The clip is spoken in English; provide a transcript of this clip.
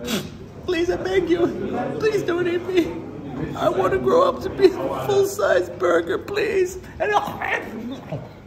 Please, I beg you. Please don't eat me. I want to grow up to be a full-size burger, please. And